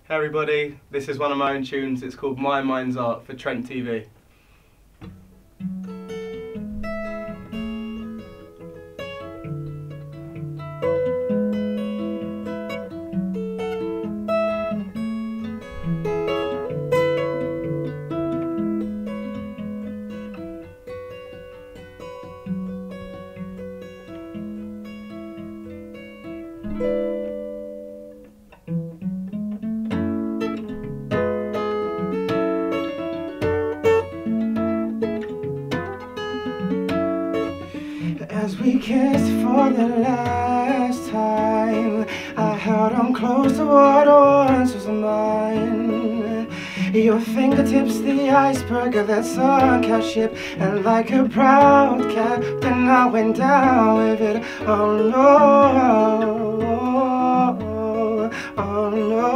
Hey everybody, this is one of my own tunes. It's called My Mind's Art for Trent TV. As we kissed for the last time, I held on close to what once was mine. Your fingertips, the iceberg of that sunk-out ship, and like a proud captain I went down with it. Oh no, oh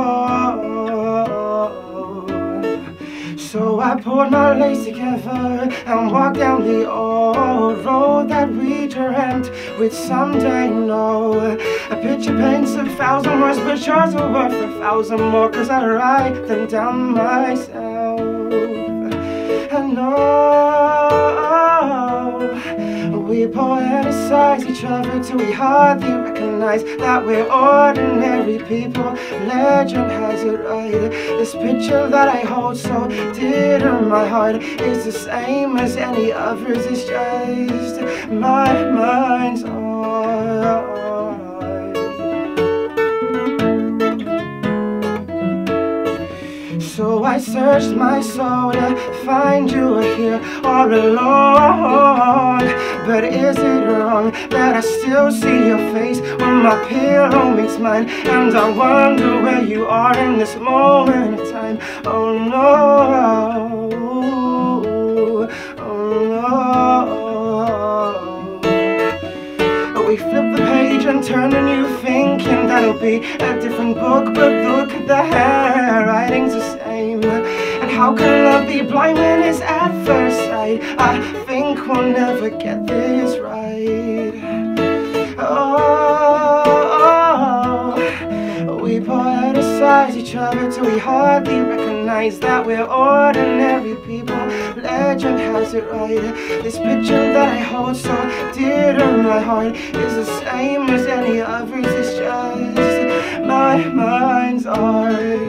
no. So I pulled my legs together and walked down the old road that we dreamt we'd someday know. A picture paints 1,000 words, but yours are worth 1,000 more, 'cause I write them down myself. And we poeticize each other till we hardly recognize that we're ordinary people. Legend has it right. This picture that I hold so dear to my heart is the same as any others. It's just my mind's art. So I searched my soul to find you here all alone. But is it wrong that I still see your face when my pillow meets mine? And I wonder where you are in this moment of time. Oh no, oh no. We flip the page and turn a new, thinking that'll be a different book. But look at the handwriting's the same. And how can love be blind when it's at first sight? I think we'll never get this right. Oh, we poeticize each other till we hardly recognize that we're ordinary people. Legend has it right. This picture that I hold so dear to my heart is the same as any others. It's just my mind's art.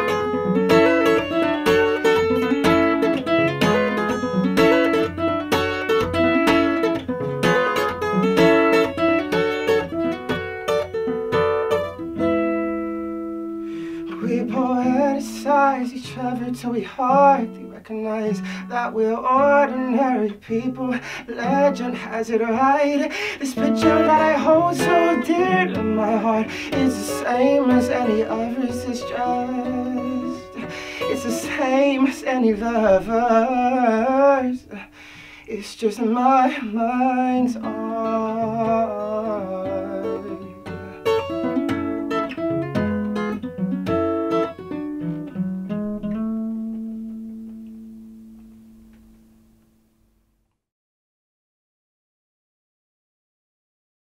We poeticize each other till we hardly recognize that we're ordinary people. Legend has it right. This picture that I hold so dear to my heart is the same as any others. It's the same as any lovers. It's just my mind's art.